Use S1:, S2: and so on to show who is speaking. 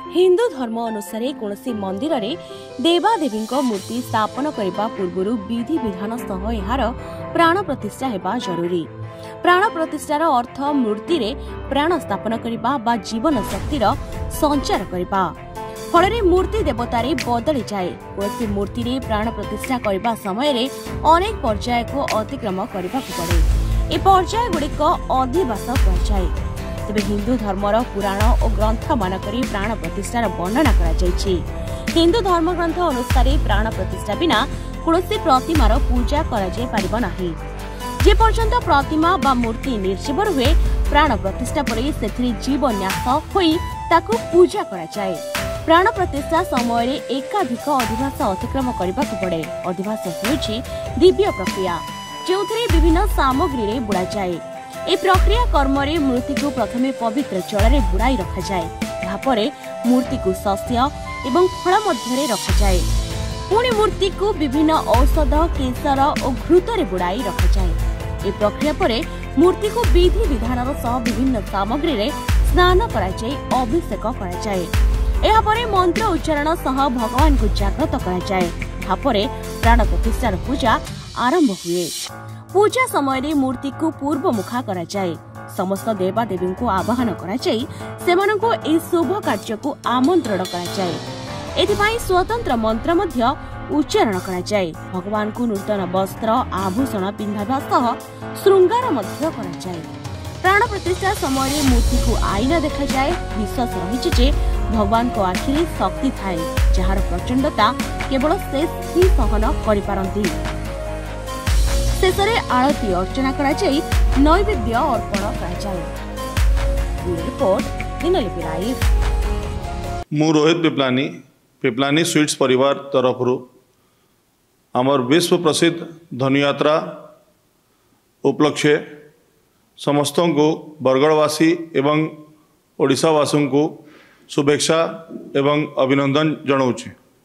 S1: हिंदू धर्म अनुसार कौन मंदिर रे देवादेवी मूर्ति स्थापन करने पूर्व विधि विधान सह यार प्राण प्रतिष्ठा हेबा जरूरी। प्राण प्रतिष्ठार अर्थ मूर्ति रे प्राण स्थापन करने जीवन शक्तिर संचार करने फल मूर्ति देवतार बदली जाए। कौन मूर्ति रे प्राण प्रतिष्ठा करने समय रे अनेक पर्याय को अतिक्रम करने पड़े। ए पर्याय गुड़िक अधिवास कहुए। तेबे हिंदू धर्मर पुराण और ग्रंथ मानकरी प्राण प्रतिष्ठार वर्णना करा। हिंदू धर्म ग्रंथ अनुसार प्राण प्रतिष्ठा बिना कौनसी प्रतिमार पूजा करा नहीं। जे पर्यंत प्रतिमा बा मूर्ति निर्जीव रुहे प्राण प्रतिष्ठा पर से जीवन्यास होई ताकू पूजा करा जाए। प्राण प्रतिष्ठा समय एकाधिक अधिवास अतिक्रम करने पड़े। अधिवास होउछि दिव्य प्रक्रिया जो विभिन्न सामग्री रे बुड़ा जाए। ए प्रक्रिया कर्म रे मूर्ति को प्रथमे पवित्र जल रे बुड़ाई रखा जाए। यापर मूर्ति को शस्य एवं फल मध्य रखा जाए। पुणी मूर्ति को विभिन्न औषध केसर और घृत रे बुड़ाई रखा जाए। ए प्रक्रिया पर मूर्ति को विधि विधान सह विभिन्न सामग्री रे स्नान करा जाए, अभिषेक करा जाए। एहा परे मंत्र उच्चारण सह भगवान को जागृत करा जाए। यापर प्राण प्रतिष्ठार पूजा आरंभ हुए। पूजा समय मूर्ति को पूर्व मुखा करा जाए। समस्त देवादेवी को आवाहन करा जाए, सेमानंको ए शुभ कार्य को आमंत्रण करा जाए। एथिपाई स्वतंत्र मंत्र मध्य उच्चारण करा जाए। भगवान को नूतन वस्त्र आभूषण पिंधावा सह श्रृंगार मध्य करा जाए। प्राण प्रतिष्ठा समय मूर्ति को आईना देखा जाए। विश्वास रही जे भगवान को आखिरी शक्ति थाए, जार प्रचंडता केवल से ही सहन करि पारंती। शेषरे आरती अर्चना करा जाए, नैवेद्य अर्पण करा जाए। रिपोर्ट दिनलिपि लाइव।
S2: मु रोहित पिपलानी पिपलानी स्वीट्स परिवार तरफ आमर विश्व प्रसिद्ध धनुयात्रा उपलक्षे समस्त को बरगड़वासी एवं ओडिशावासी को शुभेच्छा एवं अभिनंदन जनाऊँ।